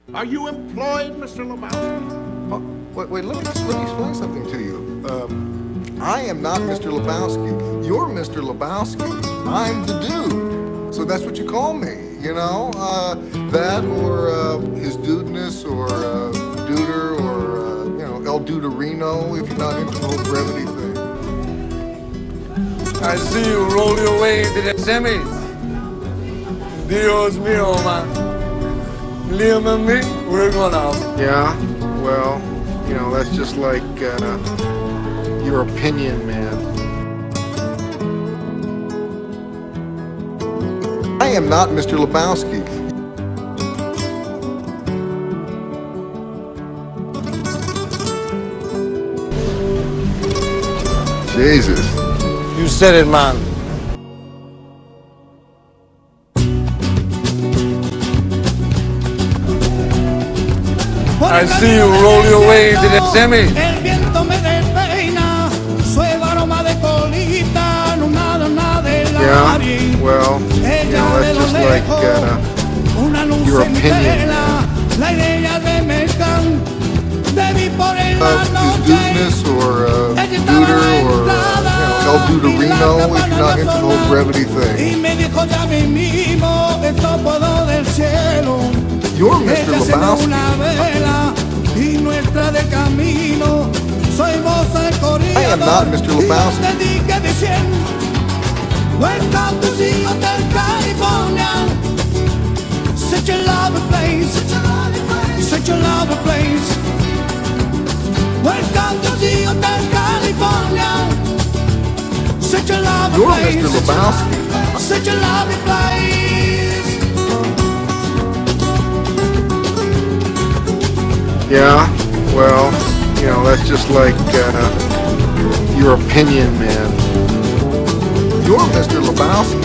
Are you employed, Mr. Lebowski? Oh, wait, let me explain something to you. I am not Mr. Lebowski. You're Mr. Lebowski. I'm the dude. So that's what you call me, you know? That or his dudeness or duder or, you know, El Duderino if you're not into the whole brevity thing. I see you roll your way into the semis. Dios mío, man. Liam and me, we're going out. Yeah, well, you know, that's just like your opinion, man. I am not Mr. Lebowski. Jesus. You said it, man. I see you roll your way into the semis. El viento me despeina, su aroma de colita, no nada de la Yeah, well, you know, that's just like your opinion. La idea de mezclan, de mí por el His dudeness or duder or you know, El Duderino if you're not into the whole brevity thing. Y me dijo ya mismo, esto puedo del cielo. You're Mr. Lebowski. Una vela y nuestra de camino. Soy voz al corrido. I am not Mr. Lebowski. Te dije diciendo, welcome to the Hotel California. Such a lovely place. Such a lovely place. Welcome to the Hotel California. Such a lovely place. You're Mr. Lebowski. Such a lovely place. Yeah, well, you know, that's just like your opinion, man. You're Mr. Lebowski.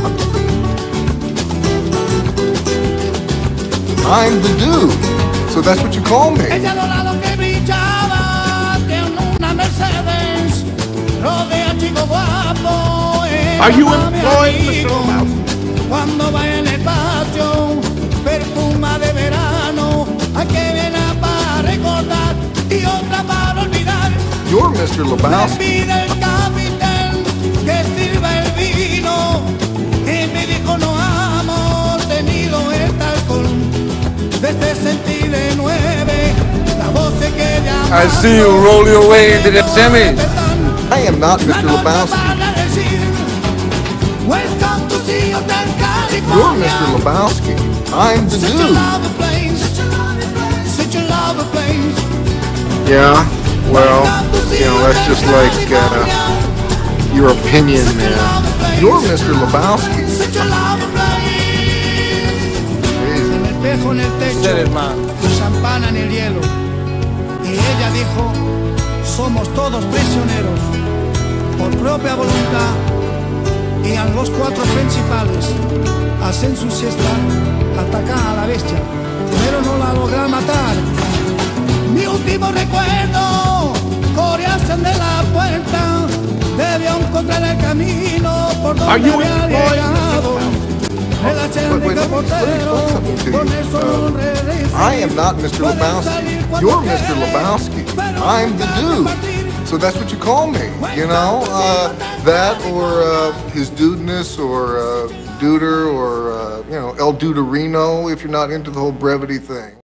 I'm the dude. So that's what you call me. Ella dorado que brillaba, tiene una Mercedes, rodea chico guapo. Are you employed, Mr. Lebowski? Cuando va en el patio, perfuma de verano, hay que viene para recordar y otra para olvidar. You're Mr. Me Lebowski. pide el capitán que sirva el vino y me dijo no hemos tenido este alcohol desde 69. La voz se queda llamando. I see you roll your way into the semis. I am not Mr. Lebowski. Welcome to the Hotel California. You're Mr. Lebowski. I'm the Such a dude. lovely place. Such a lovely place. Yeah, well, you know, that's just like your opinion, man. You're Mr. Lebowski. Such a lovely place. El espejo en el Said it, techo, man. champana en el hielo. Y ella dijo, somos todos prisioneros por propia voluntad. Y a los cuatro principales hacen su siesta, atacan a la bestia, pero no la logran matar. Mi último recuerdo, coreasen de la puerta, debió encontrar el camino por donde había llegado. I am not Mr. Lebowski. You're Mr. Lebowski. I'm the dude. So that's what you call me, you know? That or his dudeness or duder or, you know, El Duderino if you're not into the whole brevity thing.